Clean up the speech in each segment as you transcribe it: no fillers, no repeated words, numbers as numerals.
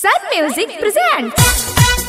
Sun Music presents.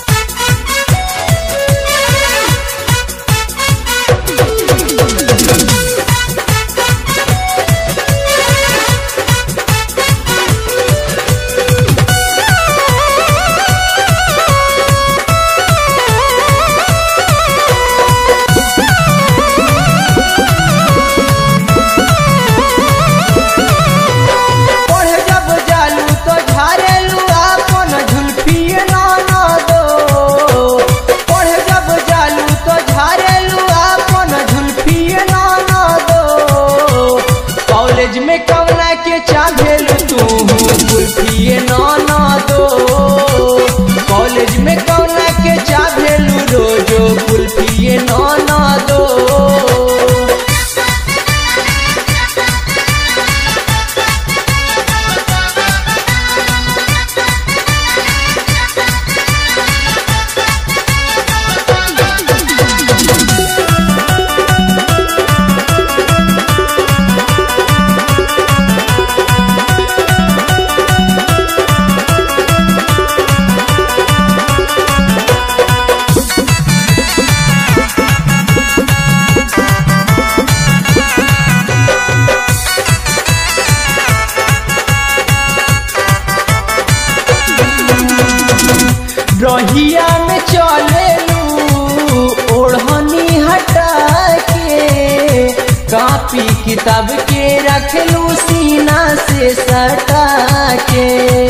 College में कवना के चाहेल तू कुल्फिए ना दो। कॉलेज में कवना के चाहेल रोजो कुल्फिए ना दो। रहिया में चलेलू ओढ़नी हटा के, कॉपी किताब के रखलू सीना से सटा के।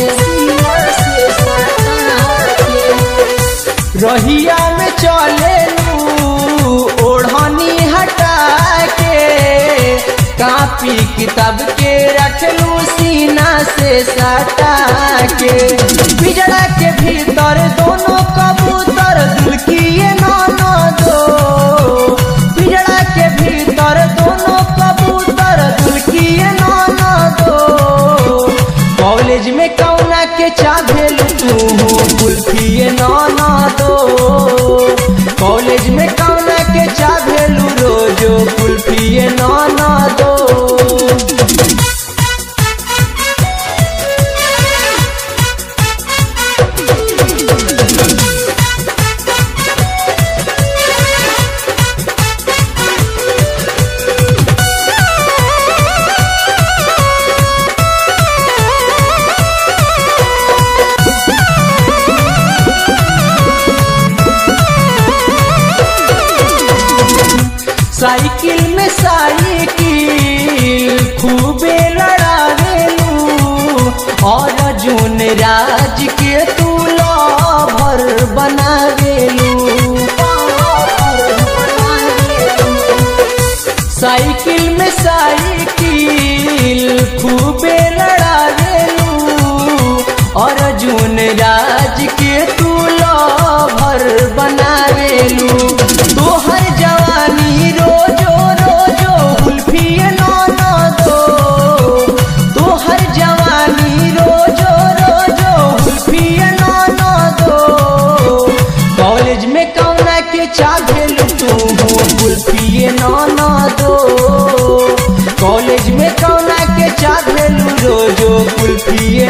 रहिया में चलेलू ओढ़नी हटा के, कॉपी किताब के रखलू सीना से सटा के। पिजड़ा के भीतर दोनों कबूतर दिल किए ना दो। पिजड़ा के भीतर दोनों कबूतर दिल किए ना दो। कॉलेज में कौना के चाहेल तू कुल्फिए ना दो। कॉलेज में कौना के चाहेल रोजो कुल्फिए ना दो। साइकिल में साइकिल खूबे लड़ावेलू और अर्जुन राज के तू लवर बनावेलू। साइकिल में साइकिल खूबे लड़ावेलू और अर्जुन राज के तू लवर बनावेलू। तोहर जवानी रोजो रोजो कुल्फिए ना दो। तोहर जवानी रोजो रोजो कुल्फिए ना दो। कॉलेज में कौना के चाहेल तू कुल्फिए ना दो। कॉलेज में कौना के चाहेल रोजो कुल्फिए